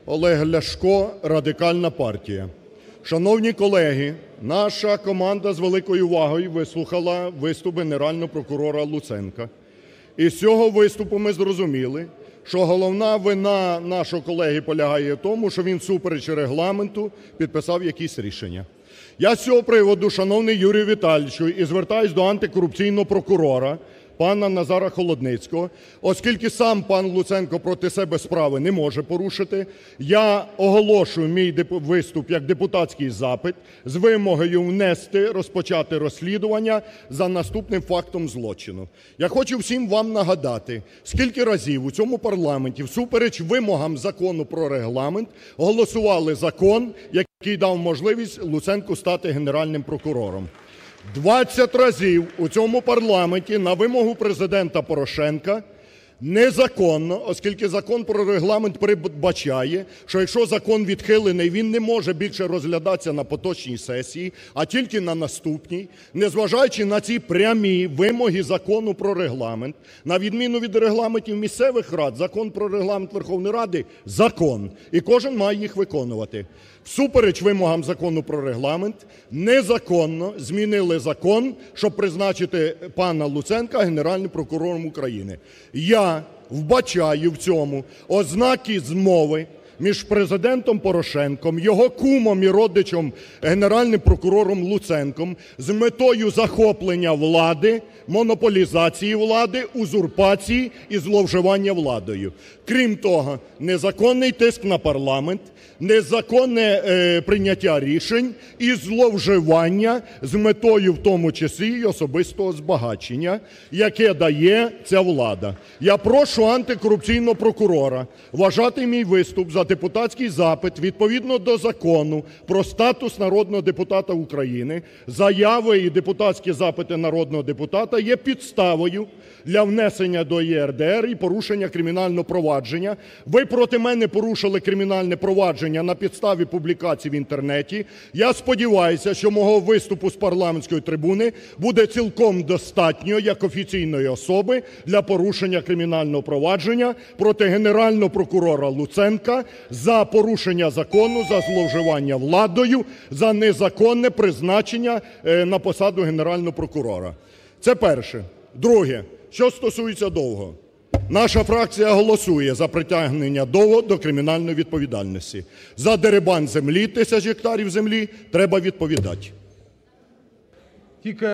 Олег Ляшко, Радикальна партія. Шановні колеги, наша команда з великою увагою вислухала виступ Генерального прокурора Луценка. І з цього виступу ми зрозуміли, що головна вина нашого колеги полягає в тому, що він всупереч Регламенту підписав якісь рішення. Я з цього приводу, шановний Юрію Віталійовичу, і звертаюсь до антикорупційного прокурора пана Назара Холодницького, оскільки сам пан Луценко проти себе справи не може порушити, я оголошую мій виступ як депутатський запит з вимогою внести, розпочати розслідування за наступним фактом злочину. Я хочу всім вам нагадати, скільки разів у цьому парламенті всупереч вимогам Закону про Регламент голосували закон, який дав можливість Луценку стати Генеральним прокурором. 20 разів у цьому парламенті на вимогу Президента Порошенка незаконно, оскільки Закон про Регламент передбачає, що якщо закон відхилений, він не може більше розглядатися на поточній сесії, а тільки на наступній, незважаючи на ці прямі вимоги Закону про Регламент, на відміну від регламентів місцевих рад, Закон про Регламент Верховної Ради – закон, і кожен має їх виконувати. Всупереч вимогам Закону про Регламент незаконно змінили закон, щоб призначити пана Луценка Генеральним прокурором України. Я вбачаю в цьому ознаки змови між Президентом Порошенком, його кумом і родичем Генеральним прокурором Луценком з метою захоплення влади, монополізації влади, узурпації і зловживання владою. Крім того, незаконний тиск на парламент, незаконне прийняття рішень і зловживання з метою в тому числі і особистого збагачення, яке дає ця влада. Я прошу антикорупційного прокурора вважати мій виступ за депутатський запит відповідно до Закону про статус народного депутата України. Заяви і депутатські запити народного депутата є підставою для внесення до ЄРДР і порушення кримінального провадження. Ви проти мене порушили кримінальне провадження на підставі публікацій в інтернеті. Я сподіваюся, що мого виступу з парламентської трибуни буде цілком достатньо як офіційної особи для порушення кримінального провадження проти Генерального прокурора Луценка за порушення закону, за зловживання владою, за незаконне призначення на посаду Генерального прокурора. Це перше. Друге. Що стосується Довгого. Наша фракція голосує за притягнення Довгого до кримінальної відповідальності. За дерибан землі, 1000 гектарів землі, треба відповідати.